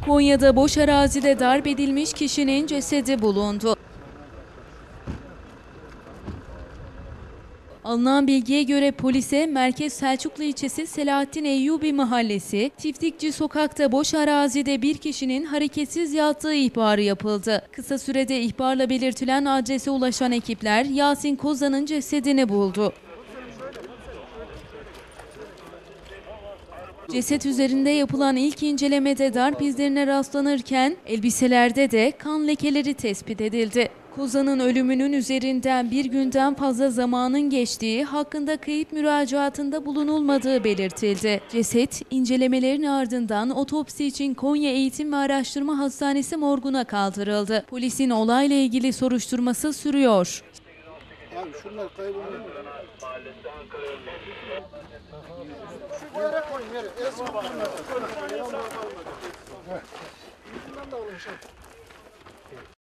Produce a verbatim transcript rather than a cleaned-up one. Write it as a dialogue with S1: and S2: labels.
S1: Konya'da boş arazide darp edilmiş kişinin cesedi bulundu. Alınan bilgiye göre polise Merkez Selçuklu ilçesi Selahattin Eyyubi mahallesi, Tiftikçi sokakta boş arazide bir kişinin hareketsiz yattığı ihbarı yapıldı. Kısa sürede ihbarla belirtilen adrese ulaşan ekipler Yasin Kozan'ın cesedini buldu. Ceset üzerinde yapılan ilk incelemede darp izlerine rastlanırken elbiselerde de kan lekeleri tespit edildi. Kozan'ın ölümünün üzerinden bir günden fazla zamanın geçtiği, hakkında kayıp müracaatında bulunulmadığı belirtildi. Ceset, incelemelerin ardından otopsi için Konya Eğitim ve Araştırma Hastanesi morguna kaldırıldı. Polisin olayla ilgili soruşturması sürüyor.
S2: Abi şunlar kayboluyor. Şu yere koyun yere. Eski bunlar. Şundan da alın şey.